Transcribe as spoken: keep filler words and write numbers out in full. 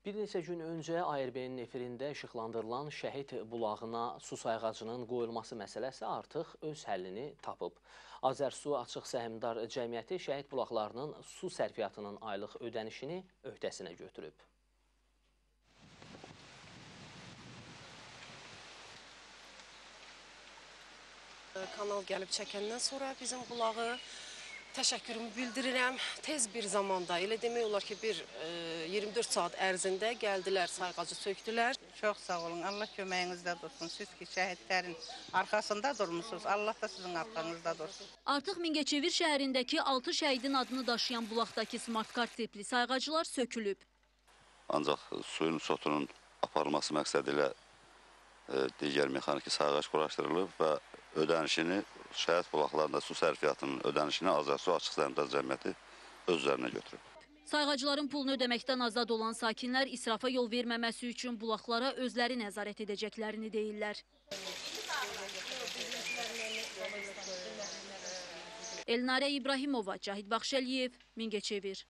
Bir neçə gün öncə A R B-nin efirində işıqlandırılan Şəhid bulağına su sayğacının qoyulması məsələsi artıq öz həllini tapıb. Azərsu Açıq Səhmdar Cəmiyyəti Şəhid bulaqlarının su sərfiyyatının aylıq ödənişini öhdəsinə götürüb. Kanal gəlib çəkəndən sonra bizim bulağı təşəkkürümü bildirirəm. Tez bir zamanda, elə demək olar ki, bir e, iyirmi dörd saat ərzində gəldilər, sayğacı söktülər. Çox sağ olun, Allah köməyinizdə dursun. Siz ki, şəhidlərin arxasında durmuşsunuz, Allah da sizin arxanızda dursun. Artıq Mingəçevir şəhərindəki altı şəhidin adını daşıyan bulaqdakı smart kart tipli sayğacılar sökülüb. Ancaq suyun sotunun aparılması məqsədilə e, digər mexaniki sayğac quraşdırılıb və ödənişini, şəhid bulaqlarında su sərfiyyatının ödənişini Azərsu Açıq Səhmdar Cəmiyyəti öz üzərinə götürüb. Sayğacıların pulunu ödəməkdən azad olan sakinlər israfa yol verməməsi üçün bulaqlara özləri nəzarət edəcəklərini deyirlər. Elnarə İbrahimova, Cahid Baxşəliyev, Mingəçevir.